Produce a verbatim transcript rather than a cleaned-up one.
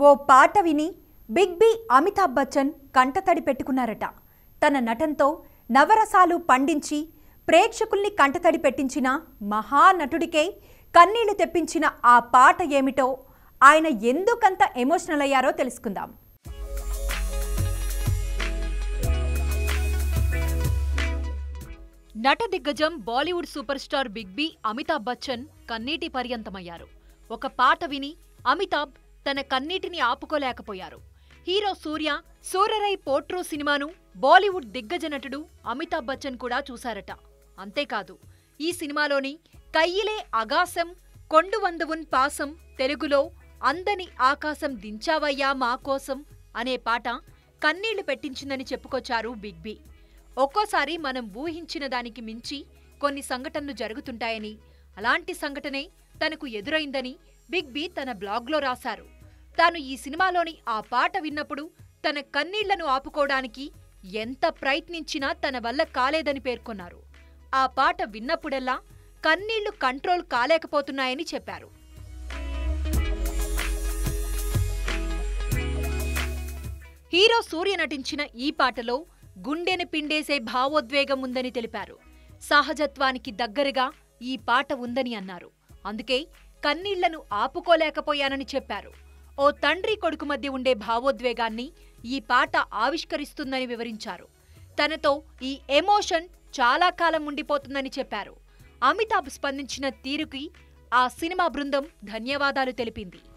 ఓ పాట విని big B Amitabh Bachchan కంటతడి పెట్టుకున్నారట. తన నటనతో నవరసాలు పండించి ప్రేక్షకుల్ని కంటతడి పెట్టించిన మహానటుడికే కన్నీళ్లు తెప్పించిన ఆ పాట ఏమిటో, ఆయన ఎందుకంత ఎమోషనల్ అయ్యారో తెలుసుకుందాం. నట దిగ్గజం Bollywood superstar big B Amitabh Bachchan కన్నీటి పర్యంతమయ్యారు. ఒక పాట విని అమితాబ్ తన కన్నీటిని ఆపుకోలేకపోయారు. హీరో సూర్య సూరరై పోట్రూ సినిమాను బాలీవుడ్ దిగ్గజ నటుడు అమితాబ్ బచ్చన్ కూడా చూశారట. అంతేకాదు, ఈ సినిమాలోని కయ్యిలే అగాసం కొండు వందవున్ పాసం, తెలుగులో అందని ఆకాశం దించావయ్యా మా కోసం అనే పాట కన్నీళ్లు పెట్టించిందని చెప్పుకొచ్చారు బిగ్ బి. ఒక్కోసారి మనం ఊహించిన దానికి మించి కొన్ని సంఘటనలు జరుగుతుంటాయని, అలాంటి సంఘటనే తనకు ఎదురైందని బిగ్ బి తన బ్లాగ్లో రాశారు. తాను ఈ సినిమాలోని ఆ పాట విన్నప్పుడు తన కన్నీళ్లను ఆపుకోవడానికి ఎంత ప్రయత్నించినా తన వల్ల కాలేదని పేర్కొన్నారు. ఆ పాట విన్నప్పుడల్లా కన్నీళ్లు కంట్రోల్ కాలేకపోతున్నాయని చెప్పారు. హీరో సూర్య నటించిన ఈ పాటలో గుండెని పిండేసే భావోద్వేగం ఉందని తెలిపారు. సహజత్వానికి దగ్గరగా ఈ పాట ఉందని అన్నారు. అందుకే కన్నీళ్లను ఆపుకోలేకపోయానని చెప్పారు. ఓ తండ్రి కొడుకు మధ్య ఉండే భావోద్వేగాన్ని ఈ పాట ఆవిష్కరిస్తుందని వివరించారు. తనతో ఈ ఎమోషన్ చాలా కాలం ఉండిపోతుందని చెప్పారు. అమితాబ్ స్పందించిన తీరుకి ఆ సినిమా బృందం ధన్యవాదాలు తెలిపింది.